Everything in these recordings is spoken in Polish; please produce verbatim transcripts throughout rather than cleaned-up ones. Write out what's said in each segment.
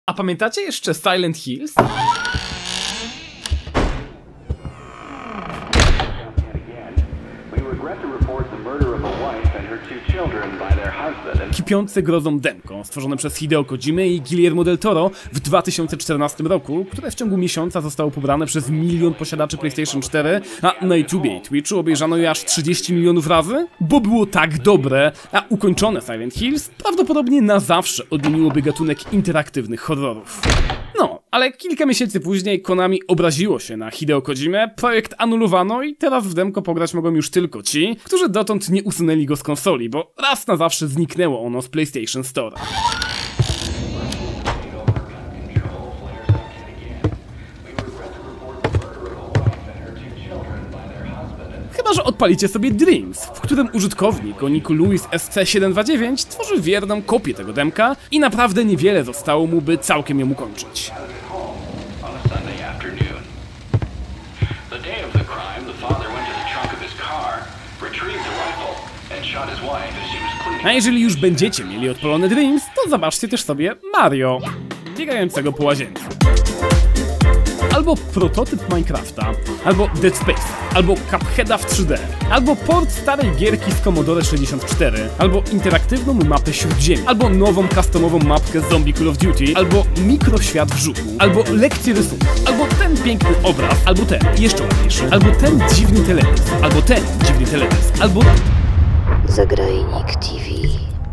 A pamiętacie jeszcze Silent Hills? Kipiące grozą demko, stworzone przez Hideo Kojimę i Guillermo del Toro w dwa tysiące czternastym roku, które w ciągu miesiąca zostało pobrane przez milion posiadaczy PlayStation cztery, a na YouTubie i Twitchu obejrzano je aż trzydzieści milionów razy, bo było tak dobre, a ukończone Silent Hills prawdopodobnie na zawsze odmieniłoby gatunek interaktywnych horrorów. No, ale kilka miesięcy później Konami obraziło się na Hideo Kojimę, projekt anulowano i teraz w demko pograć mogą już tylko ci, którzy dotąd nie usunęli go z konsoli, bo raz na zawsze zniknęło ono z PlayStation Store. Chyba że odpalicie sobie Dreams, w którym użytkownik o niku Louis S C siedem dwa dziewięć tworzy wierną kopię tego demka i naprawdę niewiele zostało mu, by całkiem ją ukończyć. A jeżeli już będziecie mieli odpalone Dreams, to zobaczcie też sobie Mario, biegającego po łazience. Albo prototyp Minecrafta, albo Dead Space, albo Cupheada w trzy D, albo port starej gierki z Commodore sześćdziesiąt cztery, albo interaktywną mapę Śródziemia, albo nową customową mapkę Zombie Call of Duty, albo mikroświat w żuku, albo lekcję rysunku, albo ten piękny obraz, albo ten, jeszcze ładniejszy, albo ten dziwny teledysk, albo ten dziwny teledysk, albo... Zagrajnik T V.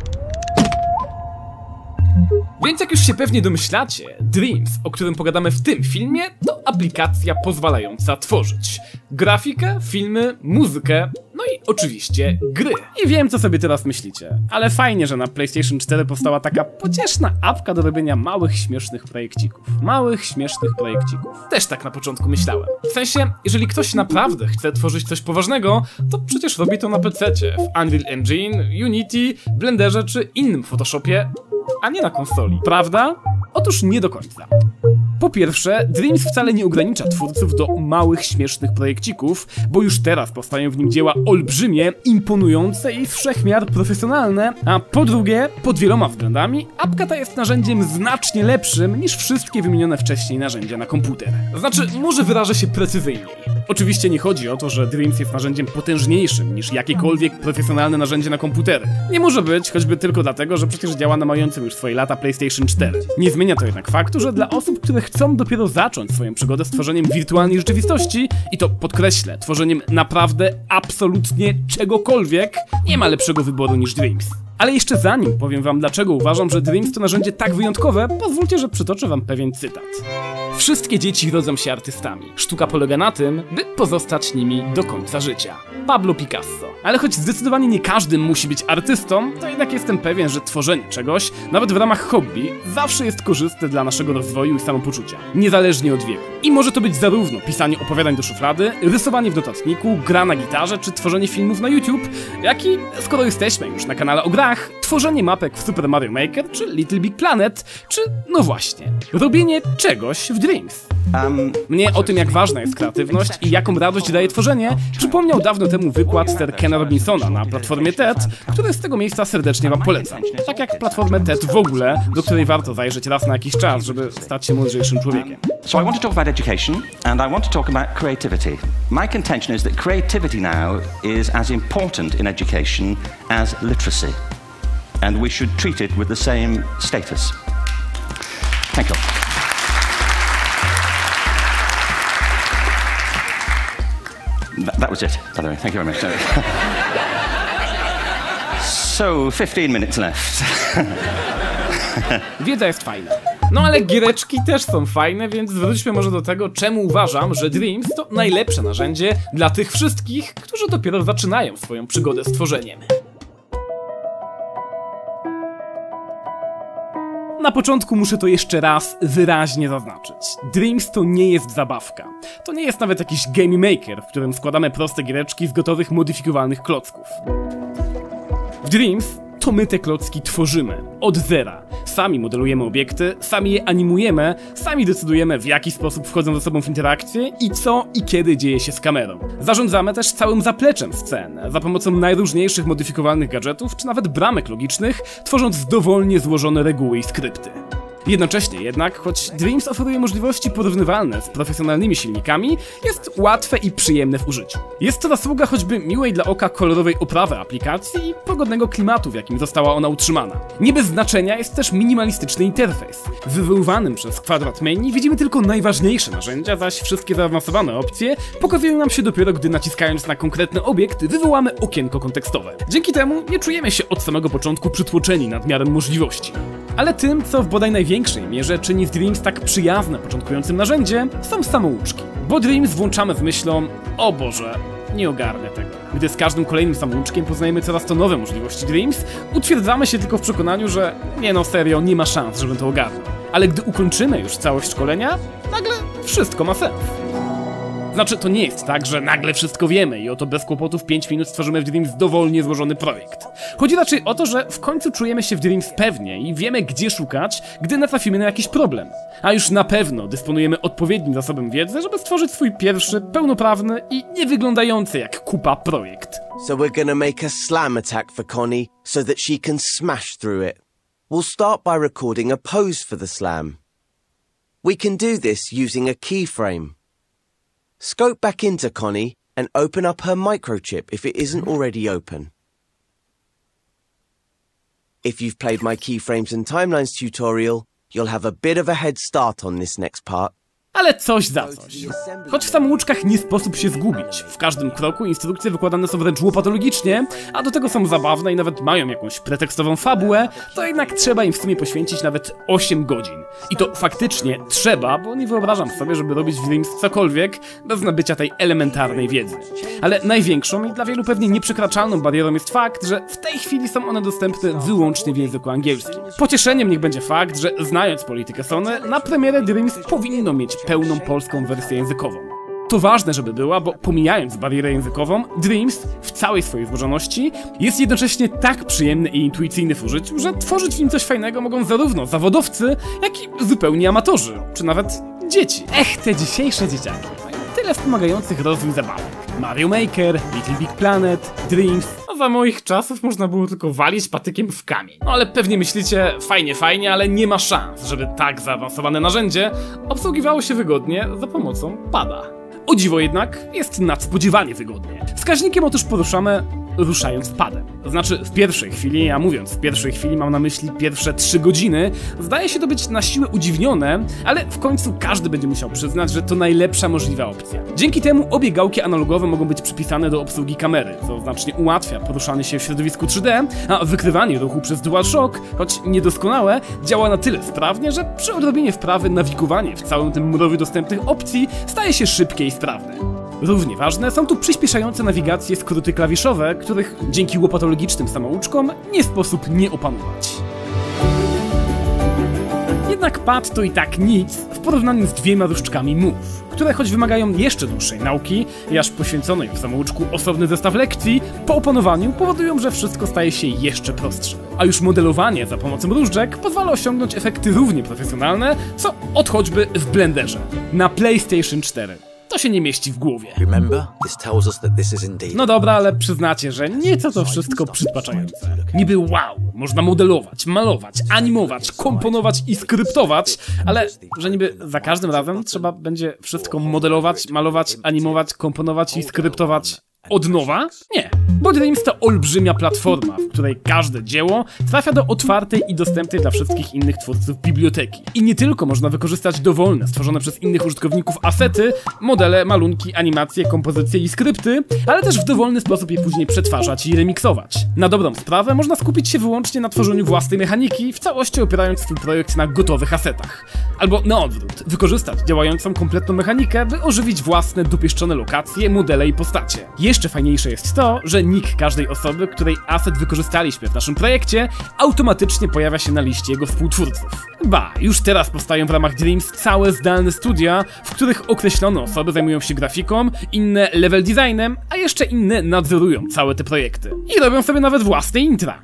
Więc jak już się pewnie domyślacie, Dreams, o którym pogadamy w tym filmie, to aplikacja pozwalająca tworzyć grafikę, filmy, muzykę, no i oczywiście gry. I wiem, co sobie teraz myślicie, ale fajnie, że na PlayStation cztery powstała taka pocieszna apka do robienia małych, śmiesznych projekcików. Małych, śmiesznych projekcików. Też tak na początku myślałem. W sensie, jeżeli ktoś naprawdę chce tworzyć coś poważnego, to przecież robi to na pececie, w Unreal Engine, Unity, Blenderze czy innym Photoshopie, a nie na konsoli. Prawda? Otóż nie do końca. Po pierwsze, Dreams wcale nie ogranicza twórców do małych, śmiesznych projekcików, bo już teraz powstają w nim dzieła olbrzymie, imponujące i wszechmiar profesjonalne, a po drugie, pod wieloma względami, apka ta jest narzędziem znacznie lepszym niż wszystkie wymienione wcześniej narzędzia na komputer. Znaczy, może wyrażę się precyzyjniej. Oczywiście nie chodzi o to, że Dreams jest narzędziem potężniejszym niż jakiekolwiek profesjonalne narzędzie na komputery. Nie może być, choćby tylko dlatego, że przecież działa na mającym już swoje lata PlayStation cztery. Nie zmienia to jednak faktu, że dla osób, które chcą dopiero zacząć swoją przygodę z tworzeniem wirtualnej rzeczywistości, i to podkreślę, tworzeniem naprawdę absolutnie czegokolwiek, nie ma lepszego wyboru niż Dreams. Ale jeszcze zanim powiem wam, dlaczego uważam, że Dreams to narzędzie tak wyjątkowe, pozwólcie, że przytoczę wam pewien cytat. Wszystkie dzieci rodzą się artystami. Sztuka polega na tym, by pozostać nimi do końca życia. Pablo Picasso. Ale choć zdecydowanie nie każdy musi być artystą, to jednak jestem pewien, że tworzenie czegoś, nawet w ramach hobby, zawsze jest korzystne dla naszego rozwoju i samopoczucia. Niezależnie od wieku. I może to być zarówno pisanie opowiadań do szuflady, rysowanie w notatniku, gra na gitarze, czy tworzenie filmów na YouTube, jak i, skoro jesteśmy już na kanale o grach, tworzenie mapek w Super Mario Maker, czy Little Big Planet, czy, no właśnie, robienie czegoś w Dreams. Um, Mnie o tym, jak ważna jest kreatywność i jaką radość daje tworzenie, przypomniał dawno temu wykład Sir Kena Robinsona na platformie TED, który z tego miejsca serdecznie wam polecam. Tak jak platformę TED w ogóle, do której warto zajrzeć raz na jakiś czas, żeby stać się mądrzejszym człowiekiem. So I want to talk about education and I want to talk about creativity. My contention is that creativity now is as important in education as literacy. And we should treat it with the same status. Thank you. That, that was it, by the way. Thank you very much. So, fifteen minutes left. Wiedza jest fajna. No ale giereczki też są fajne, więc wróćmy może do tego, czemu uważam, że Dreams to najlepsze narzędzie dla tych wszystkich, którzy dopiero zaczynają swoją przygodę z tworzeniem. Na początku muszę to jeszcze raz wyraźnie zaznaczyć. Dreams to nie jest zabawka. To nie jest nawet jakiś game maker, w którym składamy proste giereczki z gotowych, modyfikowalnych klocków. W Dreams to my te klocki tworzymy. Od zera. Sami modelujemy obiekty, sami je animujemy, sami decydujemy, w jaki sposób wchodzą ze sobą w interakcję i co i kiedy dzieje się z kamerą. Zarządzamy też całym zapleczem scen, za pomocą najróżniejszych modyfikowalnych gadżetów, czy nawet bramek logicznych, tworząc dowolnie złożone reguły i skrypty. Jednocześnie jednak, choć Dreams oferuje możliwości porównywalne z profesjonalnymi silnikami, jest łatwe i przyjemne w użyciu. Jest to zasługa choćby miłej dla oka kolorowej oprawy aplikacji i pogodnego klimatu, w jakim została ona utrzymana. Nie bez znaczenia jest też minimalistyczny interfejs. W wywoływanym przez kwadrat menu widzimy tylko najważniejsze narzędzia, zaś wszystkie zaawansowane opcje pokazują nam się dopiero, gdy naciskając na konkretny obiekt wywołamy okienko kontekstowe. Dzięki temu nie czujemy się od samego początku przytłoczeni nadmiarem możliwości. Ale tym, co w bodaj największej mierze czyni Dreams tak przyjazne początkującym narzędzie, są samouczki. Bo Dreams włączamy z myślą: o Boże, nie ogarnę tego. Gdy z każdym kolejnym samouczkiem poznajemy coraz to nowe możliwości Dreams, utwierdzamy się tylko w przekonaniu, że nie no serio, nie ma szans, żebym to ogarnął. Ale gdy ukończymy już całość szkolenia, nagle wszystko ma sens. Znaczy, to nie jest tak, że nagle wszystko wiemy i oto bez kłopotów pięć minut stworzymy w Dreams dowolnie złożony projekt. Chodzi raczej o to, że w końcu czujemy się w Dreams pewnie i wiemy, gdzie szukać, gdy natrafimy na jakiś problem. A już na pewno dysponujemy odpowiednim zasobem wiedzy, żeby stworzyć swój pierwszy, pełnoprawny i nie wyglądający jak kupa projekt. So we're gonna make a slam attack for Connie so that she can smash through it. We'll start by recording a pose for the slam. We can do this using a keyframe. Scope back into Connie and open up her microchip if it isn't already open. If you've played my keyframes and timelines tutorial, you'll have a bit of a head start on this next part. Ale coś za coś. Choć w samouczkach nie sposób się zgubić. W każdym kroku instrukcje wykładane są wręcz łopatologicznie, a do tego są zabawne i nawet mają jakąś pretekstową fabułę, to jednak trzeba im w sumie poświęcić nawet osiem godzin. I to faktycznie trzeba, bo nie wyobrażam sobie, żeby robić w Dreams cokolwiek bez nabycia tej elementarnej wiedzy. Ale największą i dla wielu pewnie nieprzekraczalną barierą jest fakt, że w tej chwili są one dostępne wyłącznie w języku angielskim. Pocieszeniem niech będzie fakt, że znając politykę Sony, na premierę Dreams powinno mieć pełną polską wersję językową. To ważne, żeby była, bo pomijając barierę językową, Dreams w całej swojej złożoności jest jednocześnie tak przyjemny i intuicyjny w użyciu, że tworzyć w nim coś fajnego mogą zarówno zawodowcy, jak i zupełni amatorzy, czy nawet dzieci. Ech, te dzisiejsze dzieciaki mają tyle wspomagających rozwój zabawek. Mario Maker, Little Big Planet, Dreams. A za moich czasów można było tylko walić patykiem w kamień. No ale pewnie myślicie, fajnie, fajnie, ale nie ma szans, żeby tak zaawansowane narzędzie obsługiwało się wygodnie za pomocą pada. O dziwo jednak, jest nadspodziewanie wygodnie. Wskaźnikiem otóż poruszamy ruszając padem. To znaczy w pierwszej chwili, a mówiąc w pierwszej chwili mam na myśli pierwsze trzy godziny, zdaje się to być na siłę udziwnione, ale w końcu każdy będzie musiał przyznać, że to najlepsza możliwa opcja. Dzięki temu obie gałki analogowe mogą być przypisane do obsługi kamery, co znacznie ułatwia poruszanie się w środowisku trzy D, a wykrywanie ruchu przez DualShock, choć niedoskonałe, działa na tyle sprawnie, że przy odrobinie wprawy nawigowanie w całym tym mrowie dostępnych opcji staje się szybkie i sprawne. Równie ważne są tu przyspieszające nawigację skróty klawiszowe, których dzięki łopatologicznym samouczkom nie sposób nie opanować. Jednak pad to i tak nic w porównaniu z dwiema różdżkami Move, które choć wymagają jeszcze dłuższej nauki i aż poświęconej w samouczku osobny zestaw lekcji, po opanowaniu powodują, że wszystko staje się jeszcze prostsze. A już modelowanie za pomocą różdżek pozwala osiągnąć efekty równie profesjonalne, co od choćby w Blenderze na PlayStation cztery. To się nie mieści w głowie. No dobra, ale przyznacie, że nieco to wszystko przytłaczające. Niby wow, można modelować, malować, animować, komponować i skryptować, ale że niby za każdym razem trzeba będzie wszystko modelować, malować, animować, komponować i skryptować od nowa? Nie. Bo Dreams to olbrzymia platforma, w której każde dzieło trafia do otwartej i dostępnej dla wszystkich innych twórców biblioteki. I nie tylko można wykorzystać dowolne, stworzone przez innych użytkowników asety, modele, malunki, animacje, kompozycje i skrypty, ale też w dowolny sposób je później przetwarzać i remiksować. Na dobrą sprawę można skupić się wyłącznie na tworzeniu własnej mechaniki, w całości opierając swój projekt na gotowych asetach. Albo na odwrót, wykorzystać działającą kompletną mechanikę, by ożywić własne dopieszczone lokacje, modele i postacie. Jeszcze fajniejsze jest to, że nick każdej osoby, której aset wykorzystaliśmy w naszym projekcie, automatycznie pojawia się na liście jego współtwórców. Ba, już teraz powstają w ramach Dreams całe zdalne studia, w których określone osoby zajmują się grafiką, inne level designem, a jeszcze inne nadzorują całe te projekty. I robią sobie nawet własne intra.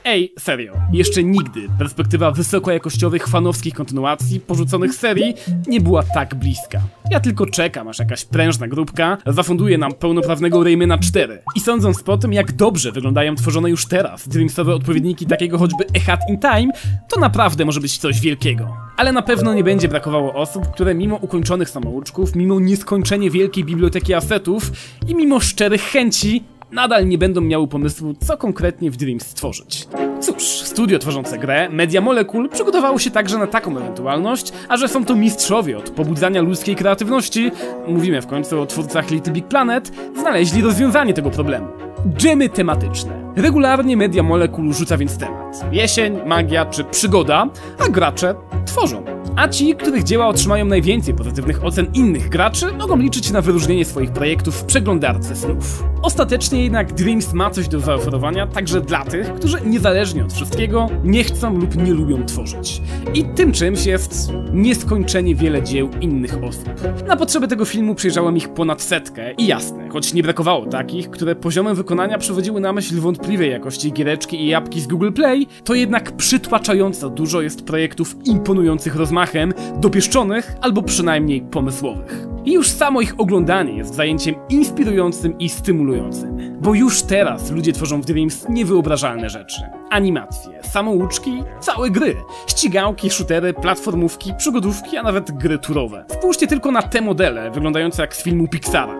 Ej, serio, jeszcze nigdy perspektywa wysokojakościowych fanowskich kontynuacji porzuconych serii nie była tak bliska. Ja tylko czekam, aż jakaś prężna grupka zafunduje nam pełnoprawnego Raymana cztery. I sądząc po tym, jak dobrze wyglądają tworzone już teraz Dreamsowe odpowiedniki takiego choćby A Hat in Time, to naprawdę może być coś wielkiego. Ale na pewno nie będzie brakowało osób, które mimo ukończonych samouczków, mimo nieskończenie wielkiej biblioteki asetów i mimo szczerych chęci nadal nie będą miały pomysłu, co konkretnie w Dreams stworzyć. Cóż, studio tworzące grę, Media Molecule, przygotowało się także na taką ewentualność, a że są to mistrzowie od pobudzania ludzkiej kreatywności, mówimy w końcu o twórcach Little Big Planet, znaleźli rozwiązanie tego problemu. Dżemy tematyczne. Regularnie Media Molecule rzuca więc temat. Jesień, magia czy przygoda, a gracze tworzą. A ci, których dzieła otrzymają najwięcej pozytywnych ocen innych graczy, mogą liczyć na wyróżnienie swoich projektów w przeglądarce snów. Ostatecznie jednak Dreams ma coś do zaoferowania także dla tych, którzy niezależnie od wszystkiego nie chcą lub nie lubią tworzyć. I tym czymś jest nieskończenie wiele dzieł innych osób. Na potrzeby tego filmu przejrzałem ich ponad setkę i jasne, choć nie brakowało takich, które poziomem wykonania przywodziły na myśl wątpliwej jakości giereczki i apki z Google Play, to jednak przytłaczająco dużo jest projektów imponujących rozmachem, dopieszczonych albo przynajmniej pomysłowych. I już samo ich oglądanie jest zajęciem inspirującym i stymulującym. Bo już teraz ludzie tworzą w Dreams niewyobrażalne rzeczy. Animacje, samouczki, całe gry, ścigałki, shootery, platformówki, przygodówki, a nawet gry turowe. Spójrzcie tylko na te modele, wyglądające jak z filmu Pixara.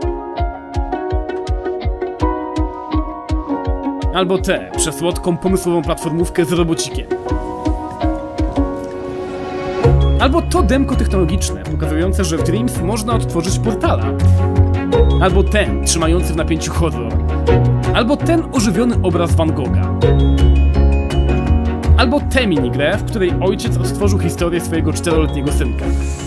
Albo tę przesłodką, pomysłową platformówkę z robocikiem. Albo to demko technologiczne, pokazujące, że w Dreams można odtworzyć Portala. Albo ten, trzymający w napięciu horror. Albo ten ożywiony obraz Van Gogha. Albo tę minigrę, w której ojciec odtworzył historię swojego czteroletniego synka.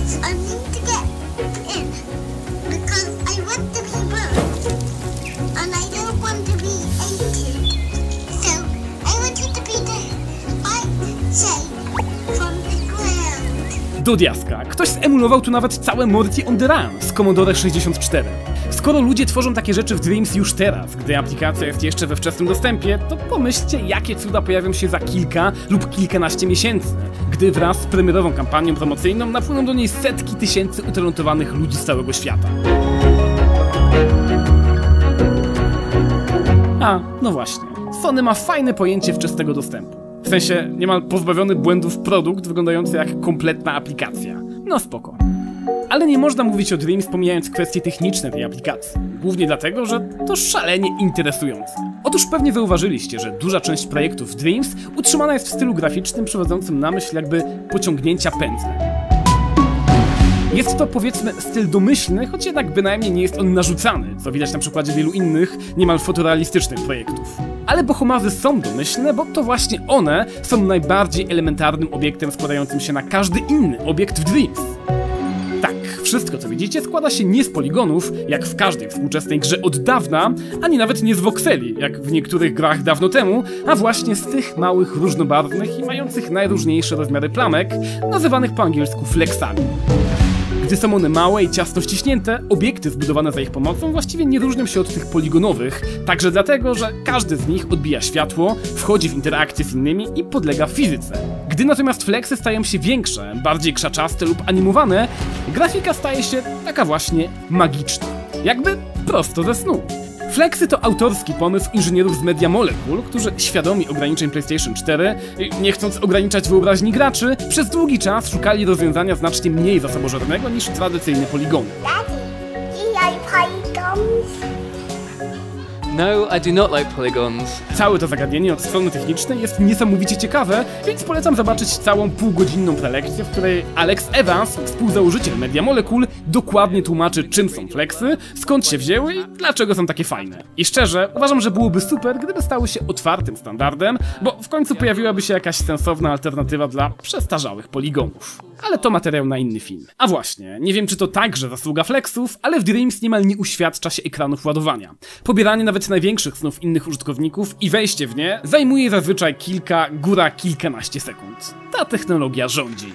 Do diaska, ktoś zemulował tu nawet całe Morty on the Run z Commodore sześćdziesiąt cztery. Skoro ludzie tworzą takie rzeczy w Dreams już teraz, gdy aplikacja jest jeszcze we wczesnym dostępie, to pomyślcie, jakie cuda pojawią się za kilka lub kilkanaście miesięcy, gdy wraz z premierową kampanią promocyjną napłyną do niej setki tysięcy utalentowanych ludzi z całego świata. A, no właśnie, Sony ma fajne pojęcie wczesnego dostępu. W sensie niemal pozbawiony błędów produkt wyglądający jak kompletna aplikacja. No spoko. Ale nie można mówić o Dreams pomijając kwestie techniczne tej aplikacji. Głównie dlatego, że to szalenie interesujące. Otóż pewnie zauważyliście, że duża część projektów Dreams utrzymana jest w stylu graficznym przywodzącym na myśl jakby pociągnięcia pędzlem. Jest to, powiedzmy, styl domyślny, choć jednak bynajmniej nie jest on narzucany, co widać na przykładzie wielu innych, niemal fotorealistycznych projektów. Ale bohomazy są domyślne, bo to właśnie one są najbardziej elementarnym obiektem składającym się na każdy inny obiekt w Dreams. Tak, wszystko co widzicie składa się nie z poligonów, jak w każdej współczesnej grze od dawna, ani nawet nie z voxeli, jak w niektórych grach dawno temu, a właśnie z tych małych, różnobarwnych i mających najróżniejsze rozmiary plamek, nazywanych po angielsku flexami. Gdy są one małe i ciasno ściśnięte, obiekty zbudowane za ich pomocą właściwie nie różnią się od tych poligonowych, także dlatego, że każdy z nich odbija światło, wchodzi w interakcję z innymi i podlega fizyce. Gdy natomiast flexy stają się większe, bardziej krzaczaste lub animowane, grafika staje się taka właśnie magiczna. Jakby prosto ze snu. Flexy to autorski pomysł inżynierów z Media Molecule, którzy świadomi ograniczeń PlayStation cztery, nie chcąc ograniczać wyobraźni graczy, przez długi czas szukali rozwiązania znacznie mniej zasobożernego niż tradycyjne poligony. No, I do not like polygons. Całe to zagadnienie od strony technicznej jest niesamowicie ciekawe, więc polecam zobaczyć całą półgodzinną prelekcję, w której Alex Evans, współzałożyciel Media Molecule, dokładnie tłumaczy, czym są flexy, skąd się wzięły i dlaczego są takie fajne. I szczerze, uważam, że byłoby super, gdyby stały się otwartym standardem, bo w końcu pojawiłaby się jakaś sensowna alternatywa dla przestarzałych poligonów. Ale to materiał na inny film. A właśnie, nie wiem czy to także zasługa flexów, ale w Dreams niemal nie uświadcza się ekranów ładowania. Pobieranie nawet największych snów innych użytkowników i wejście w nie zajmuje zazwyczaj kilka, góra kilkanaście sekund. Ta technologia rządzi.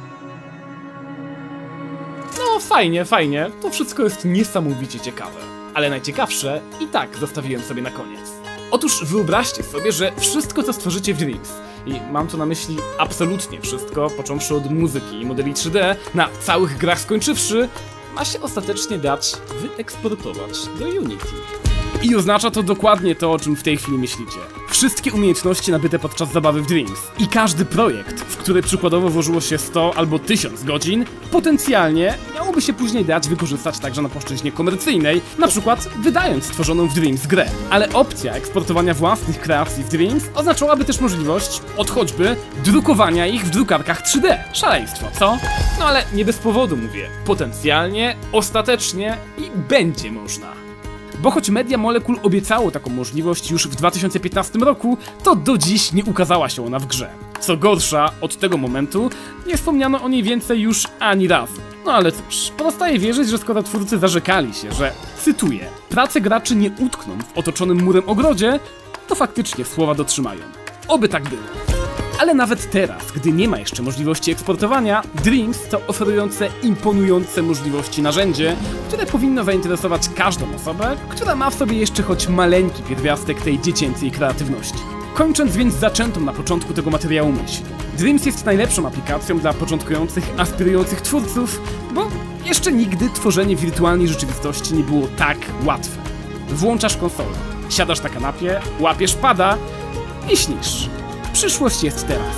No fajnie, fajnie, to wszystko jest niesamowicie ciekawe. ale najciekawsze i tak zostawiłem sobie na koniec. Otóż wyobraźcie sobie, że wszystko co stworzycie w Dreams, i mam tu na myśli absolutnie wszystko, począwszy od muzyki i modeli trzy D, na całych grach skończywszy, ma się ostatecznie dać wyeksportować do Unity. I oznacza to dokładnie to, o czym w tej chwili myślicie. Wszystkie umiejętności nabyte podczas zabawy w Dreams i każdy projekt, w który przykładowo włożyło się sto albo tysiąc godzin, potencjalnie miałoby się później dać wykorzystać także na płaszczyźnie komercyjnej, na przykład wydając stworzoną w Dreams grę. Ale opcja eksportowania własnych kreacji w Dreams oznaczałaby też możliwość, od choćby, drukowania ich w drukarkach trzy D. Szaleństwo, co? No ale nie bez powodu mówię. Potencjalnie, ostatecznie i będzie można. Bo choć Media Molecule obiecało taką możliwość już w dwa tysiące piętnastym roku, to do dziś nie ukazała się ona w grze. Co gorsza, od tego momentu nie wspomniano o niej więcej już ani razu. No ale cóż, pozostaje wierzyć, że skoro twórcy zarzekali się, że, cytuję, prace graczy nie utkną w otoczonym murem ogrodzie, to faktycznie słowa dotrzymają. Oby tak było. Ale nawet teraz, gdy nie ma jeszcze możliwości eksportowania, Dreams to oferujące imponujące możliwości narzędzie, które powinno zainteresować każdą osobę, która ma w sobie jeszcze choć maleńki pierwiastek tej dziecięcej kreatywności. Kończąc więc zaczętą na początku tego materiału myśl. Dreams jest najlepszą aplikacją dla początkujących, aspirujących twórców, bo jeszcze nigdy tworzenie wirtualnej rzeczywistości nie było tak łatwe. Włączasz konsolę, siadasz na kanapie, łapiesz pada i śnisz. Przyszłość jest teraz.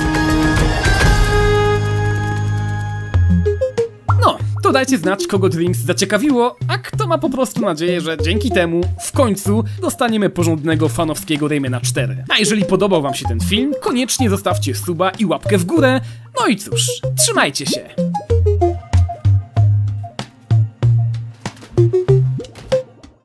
No, to dajcie znać, kogo Dreams zaciekawiło, a kto ma po prostu nadzieję, że dzięki temu w końcu dostaniemy porządnego fanowskiego Raymana cztery. A jeżeli podobał wam się ten film, koniecznie zostawcie suba i łapkę w górę. No i cóż, trzymajcie się.